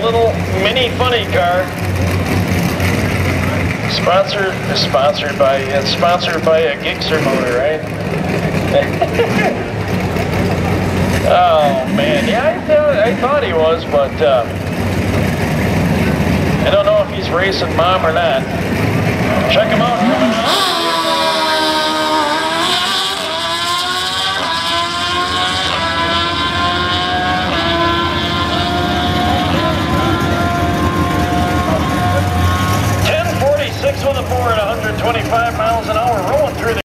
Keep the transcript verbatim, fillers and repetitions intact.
little mini funny car. Sponsored, sponsored by, it's sponsored by a Gixxer motor, right? Oh man, yeah, I thought, I thought he was, but uh, I don't know if he's racing mom or not. Check him out. ten forty-six with a four at one hundred twenty-five miles an hour rolling through the